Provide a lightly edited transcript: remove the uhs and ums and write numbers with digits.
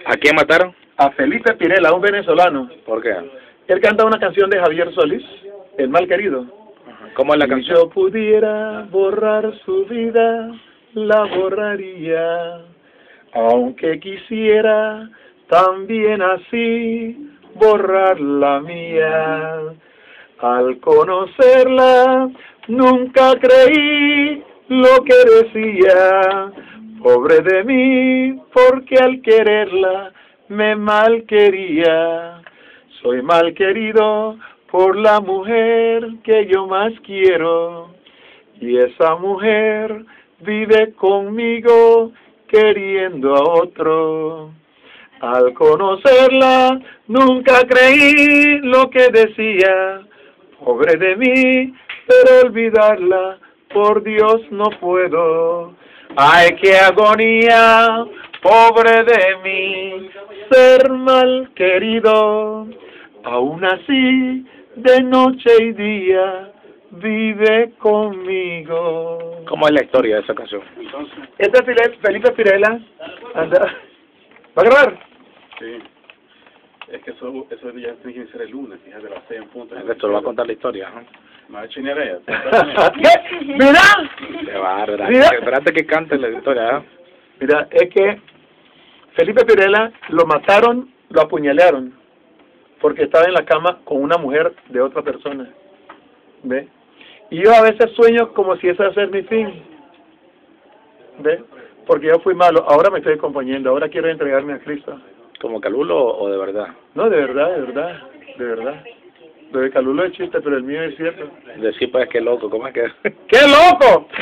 ¿A quién mataron? A Felipe Pirela, un venezolano. ¿Por qué? Él canta una canción de Javier Solís, El mal querido. ¿Cómo es la Si canción? yo pudiera borrar su vida, la borraría. Aunque quisiera también así borrar la mía. Al conocerla, nunca creí lo que decía. Pobre de mí, porque al quererla me malquería. Soy mal querido por la mujer que yo más quiero. Y esa mujer vive conmigo queriendo a otro. Al conocerla, nunca creí lo que decía. Pobre de mí, pero olvidarla, por Dios no puedo. ¡Ay, qué agonía! Pobre de mí, ser mal querido. Aún así, de noche y día, vive conmigo. ¿Cómo es la historia de esa canción? Este es Felipe Pirela. Anda. ¿Va a grabar? Sí. Es que eso ya tiene que ser el lunes, fíjate, a las 6 en punto. Esto lo va a contar la historia, ¿no? ¿Me va a chinear ella? ¿Qué? ¡Mira! Se va, ¿verdad? Mira. Espérate que cante la historia, ¿eh? Mira, es que Felipe Pirela lo mataron, lo apuñalearon, porque estaba en la cama con una mujer de otra persona. ¿Ve? Y yo a veces sueño como si ese fuera mi fin. ¿Ve? Porque yo fui malo, ahora me estoy componiendo, ahora quiero entregarme a Cristo. ¿Como Calulo o de verdad? No, de verdad, de verdad, de verdad. Lo de Calulo es chiste, pero el mío es cierto. Decir pues que loco, ¿cómo es que? ¡Qué loco!